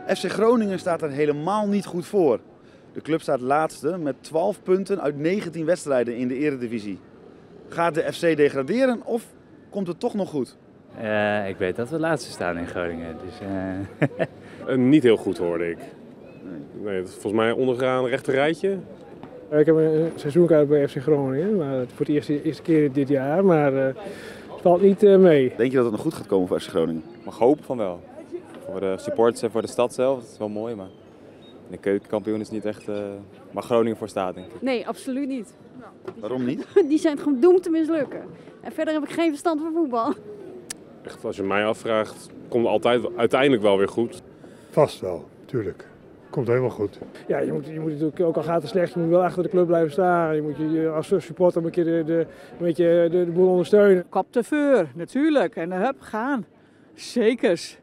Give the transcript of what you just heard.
FC Groningen staat er helemaal niet goed voor. De club staat laatste met 12 punten uit 19 wedstrijden in de Eredivisie. Gaat de FC degraderen of komt het toch nog goed? Ik weet dat we laatste staan in Groningen. Dus, Niet heel goed hoorde ik. Nee, dat is volgens mij onderaan rechter rijtje. Ik heb een seizoenkaart bij FC Groningen, maar voor de eerste keer dit jaar, maar het valt niet mee. Denk je dat het nog goed gaat komen voor FC Groningen? Mag hopen van wel. Voor de supporters en voor de stad zelf, dat is wel mooi, maar de keukenkampioen is niet echt waar Groningen voor staat, denk ik. Nee, absoluut niet. Waarom niet? Die zijn gewoon doemd te mislukken. En verder heb ik geen verstand van voetbal. Echt, als je mij afvraagt, komt het altijd uiteindelijk wel weer goed. Vast wel, tuurlijk. Komt helemaal goed. Ja, je moet natuurlijk, ook al gaat het slecht, je moet wel achter de club blijven staan. Je moet je als supporter een keer de boel ondersteunen. Kop te vuur, natuurlijk. En hup, gaan. Zekers.